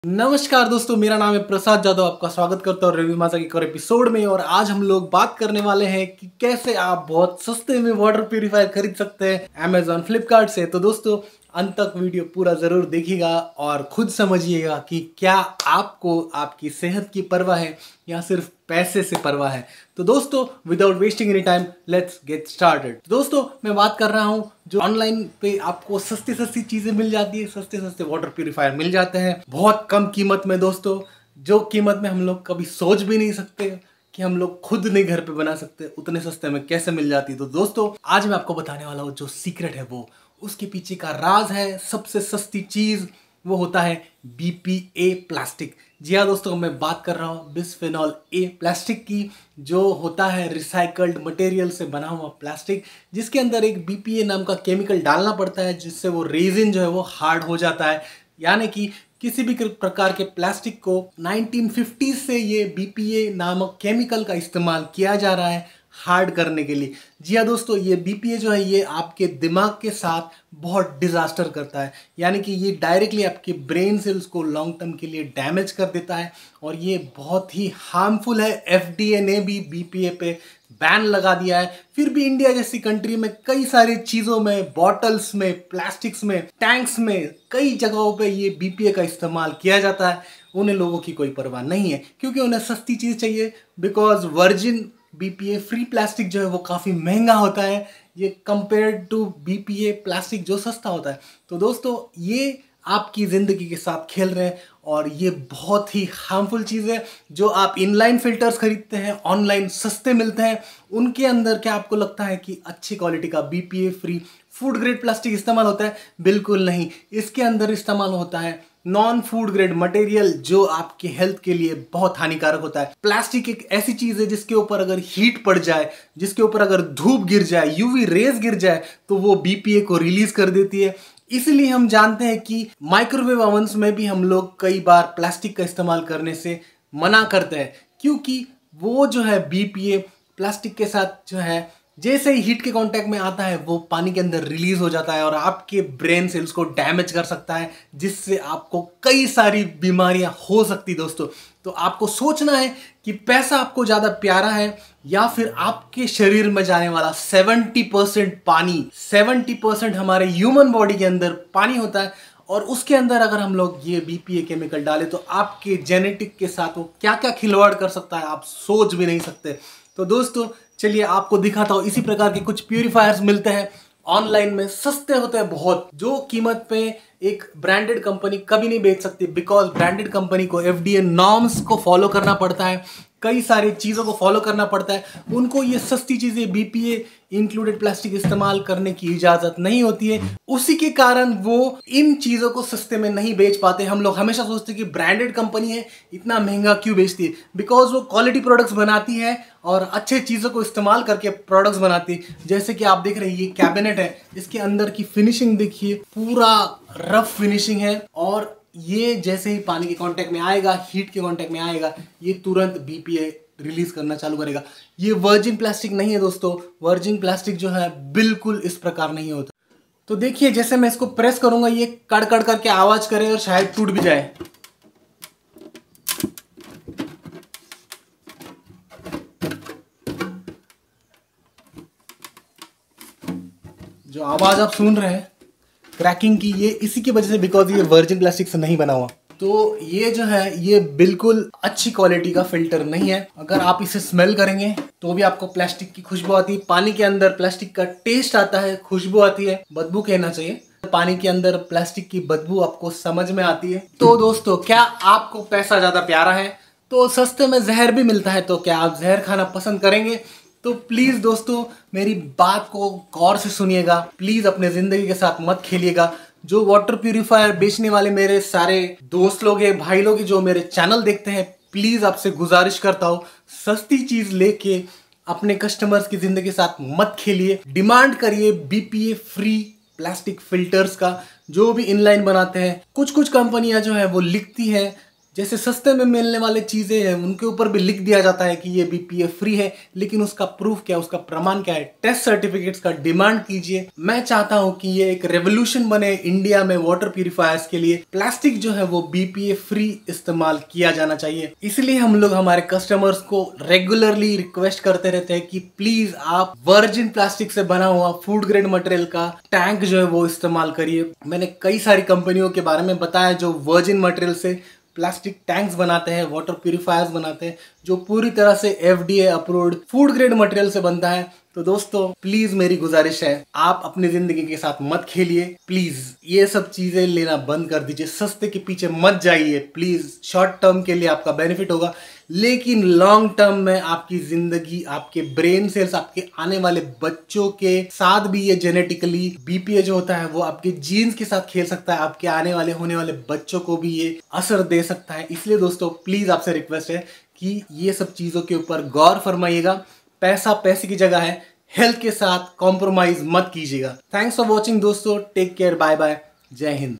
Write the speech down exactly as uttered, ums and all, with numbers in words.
नमस्कार दोस्तों, मेरा नाम है प्रसाद जादव। आपका स्वागत करता हूँ रिव्यू माजा के एक और एपिसोड में। और आज हम लोग बात करने वाले हैं कि कैसे आप बहुत सस्ते में वाटर प्यूरिफायर खरीद सकते हैं अमेजॉन फ्लिपकार्ट से। तो दोस्तों, अंत तक वीडियो पूरा जरूर देखिएगा और खुद समझिएगा कि क्या आपको आपकी सेहत की परवाह है या सिर्फ पैसे से परवाह है। तो दोस्तों, without wasting any time, let's get started. दोस्तों, मैं बात कर रहा हूँ जो ऑनलाइन पे आपको सस्ती सस्ती चीजें मिल जाती है, सस्ते सस्ते वाटर प्यूरिफायर मिल जाते हैं बहुत कम कीमत में दोस्तों, जो कीमत में हम लोग कभी सोच भी नहीं सकते कि हम लोग खुद नहीं घर पे बना सकते, उतने सस्ते में कैसे मिल जाती है। तो दोस्तों, आज मैं आपको बताने वाला हूँ जो सीक्रेट है, वो उसके पीछे का राज है। सबसे सस्ती चीज वो होता है बी पी ए प्लास्टिक। जी हाँ दोस्तों, मैं बात कर रहा हूँ बिस्फेनॉल ए प्लास्टिक की, जो होता है रिसाइकल्ड मटेरियल से बना हुआ प्लास्टिक, जिसके अंदर एक बी पी ए नाम का केमिकल डालना पड़ता है, जिससे वो रेजिन जो है वो हार्ड हो जाता है। यानी कि किसी भी प्रकार के प्लास्टिक को नाइनटीन फिफ्टी से ये बी पी ए नामक केमिकल का इस्तेमाल किया जा रहा है हार्ड करने के लिए। जी हाँ दोस्तों, ये बी पी ए जो है ये आपके दिमाग के साथ बहुत डिजास्टर करता है। यानी कि ये डायरेक्टली आपके ब्रेन सेल्स को लॉन्ग टर्म के लिए डैमेज कर देता है और ये बहुत ही हार्मफुल है। एफ डी ए ने भी बी पी ए पे बैन लगा दिया है। फिर भी इंडिया जैसी कंट्री में कई सारी चीजों में, बॉटल्स में, प्लास्टिक्स में, टैंक्स में, कई जगहों पे ये बी पी ए का इस्तेमाल किया जाता है। उन्हें लोगों की कोई परवाह नहीं है, क्योंकि उन्हें सस्ती चीज चाहिए। Because virgin B P A free plastic जो है वो काफ़ी महंगा होता है, ये compare to B P A plastic जो सस्ता होता है। तो दोस्तों, ये आपकी ज़िंदगी के साथ खेल रहे हैं और ये बहुत ही हार्मफुल चीज़ है। जो आप इनलाइन फिल्टर्स खरीदते हैं, ऑनलाइन सस्ते मिलते हैं, उनके अंदर क्या आपको लगता है कि अच्छी क्वालिटी का B P A free food grade plastic इस्तेमाल होता है? बिल्कुल नहीं। इसके अंदर इस्तेमाल होता है नॉन फूड ग्रेड मटेरियल, जो आपके हेल्थ के लिए बहुत हानिकारक होता है। प्लास्टिक एक ऐसी चीज है जिसके ऊपर अगर हीट पड़ जाए, जिसके ऊपर अगर धूप गिर जाए, यू वी रेज गिर जाए, तो वो बी पी ए को रिलीज कर देती है। इसलिए हम जानते हैं कि माइक्रोवेव ओवन्स में भी हम लोग कई बार प्लास्टिक का इस्तेमाल करने से मना करते हैं, क्योंकि वो जो है बी पी ए प्लास्टिक के साथ जो है जैसे ही हीट के कांटेक्ट में आता है वो पानी के अंदर रिलीज हो जाता है और आपके ब्रेन सेल्स को डैमेज कर सकता है, जिससे आपको कई सारी बीमारियां हो सकती। दोस्तों, तो आपको सोचना है कि पैसा आपको ज्यादा प्यारा है या फिर आपके शरीर में जाने वाला सेवेंटी परसेंट पानी। सेवेंटी परसेंट हमारे ह्यूमन बॉडी के अंदर पानी होता है और उसके अंदर अगर हम लोग ये बी पी ए केमिकल डालें तो आपके जेनेटिक के साथ वो क्या क्या खिलवाड़ कर सकता है, आप सोच भी नहीं सकते। तो दोस्तों, चलिए आपको दिखाता हूँ। इसी प्रकार के कुछ प्यूरिफायर्स मिलते हैं ऑनलाइन में, सस्ते होते हैं बहुत, जो कीमत पे एक ब्रांडेड कंपनी कभी नहीं बेच सकती। बिकॉज ब्रांडेड कंपनी को एफ डी ए नॉर्म्स को फॉलो करना पड़ता है, कई सारी चीज़ों को फॉलो करना पड़ता है। उनको ये सस्ती चीज़ें B P A included plastic इस्तेमाल करने की इजाज़त नहीं होती है। उसी के कारण वो इन चीज़ों को सस्ते में नहीं बेच पाते। हम लोग हमेशा सोचते हैं कि ब्रांडेड कंपनी है, इतना महंगा क्यों बेचती है? बिकॉज वो क्वालिटी प्रोडक्ट्स बनाती है और अच्छे चीज़ों को इस्तेमाल करके प्रोडक्ट्स बनाती है। जैसे कि आप देख रहे हैं, ये कैबिनेट है, इसके अंदर की फिनिशिंग देखिए, पूरा रफ फिनिशिंग है और ये जैसे ही पानी के कांटेक्ट में आएगा, हीट के कांटेक्ट में आएगा, ये तुरंत बी पी ए रिलीज करना चालू करेगा। ये वर्जिन प्लास्टिक नहीं है दोस्तों। वर्जिन प्लास्टिक जो है बिल्कुल इस प्रकार नहीं होता। तो देखिए, जैसे मैं इसको प्रेस करूंगा ये कड़ कड़ करके आवाज करे और शायद टूट भी जाए। जो आवाज आप सुन रहे हैं क्रैकिंग की, ये इसी की वजह से, बिकॉज ये वर्जिन प्लास्टिक से नहीं बना हुआ। तो ये जो है ये बिल्कुल अच्छी क्वालिटी का फिल्टर नहीं है। अगर आप इसे स्मेल करेंगे तो भी आपको प्लास्टिक की खुशबू आती है। पानी के अंदर प्लास्टिक का टेस्ट आता है, खुशबू आती है, बदबू कहना चाहिए। पानी के अंदर प्लास्टिक की बदबू आपको समझ में आती है। तो दोस्तों, क्या आपको पैसा ज्यादा प्यारा है तो सस्ते में जहर भी मिलता है, तो क्या आप जहर खाना पसंद करेंगे? तो प्लीज दोस्तों, मेरी बात को गौर से सुनिएगा। प्लीज अपने जिंदगी के साथ मत खेलिएगा। जो वाटर प्यूरिफायर बेचने वाले मेरे सारे दोस्त लोग हैं, भाई लोग हैं, जो मेरे चैनल देखते हैं, प्लीज आपसे गुजारिश करता हूँ, सस्ती चीज लेके अपने कस्टमर्स की जिंदगी के साथ मत खेलिए। डिमांड करिए B P A free plastic filters का, जो भी इनलाइन बनाते हैं। कुछ कुछ कंपनियां जो है वो लिखती है जैसे सस्ते में मिलने वाले चीजें हैं उनके ऊपर भी लिख दिया जाता है कि ये बीपीए फ्री है, लेकिन उसका प्रूफ क्या है, उसका प्रमाण क्या है? टेस्ट सर्टिफिकेट्स का डिमांड कीजिए। मैं चाहता हूं कि ये एक रेवोल्यूशन बने इंडिया में वाटर प्यूरिफायर्स के लिए। प्लास्टिक जो है वो बीपीए फ्री इस्तेमाल किया जाना चाहिए। इसलिए हम लोग हमारे कस्टमर्स को रेगुलरली रिक्वेस्ट करते रहते हैं कि प्लीज आप वर्जिन प्लास्टिक से बना हुआ फूड ग्रेड मटेरियल का टैंक जो है वो इस्तेमाल करिए। मैंने कई सारी कंपनियों के बारे में बताया जो वर्जिन मटेरियल से प्लास्टिक टैंक्स बनाते हैं, वाटर प्यूरिफायर्स बनाते हैं, जो पूरी तरह से FDA approved food grade material से बनता है। तो दोस्तों प्लीज मेरी गुजारिश है, आप अपनी जिंदगी के साथ मत खेलिए। प्लीज ये सब चीजें लेना बंद कर दीजिए, सस्ते के पीछे मत जाइए। प्लीज शॉर्ट टर्म के लिए आपका बेनिफिट होगा, लेकिन लॉन्ग टर्म में आपकी जिंदगी, आपके ब्रेन सेल्स, आपके आने वाले बच्चों के साथ भी ये जेनेटिकली बीपीए जो होता है वो आपके जीन्स के साथ खेल सकता है। आपके आने वाले होने वाले बच्चों को भी ये असर दे सकता है। इसलिए दोस्तों प्लीज आपसे रिक्वेस्ट है कि ये सब चीजों के ऊपर गौर फरमाइएगा। पैसा पैसे की जगह है, हेल्थ के साथ कॉम्प्रोमाइज मत कीजिएगा। थैंक्स फॉर वॉचिंग दोस्तों, टेक केयर, बाय बाय, जय हिंद।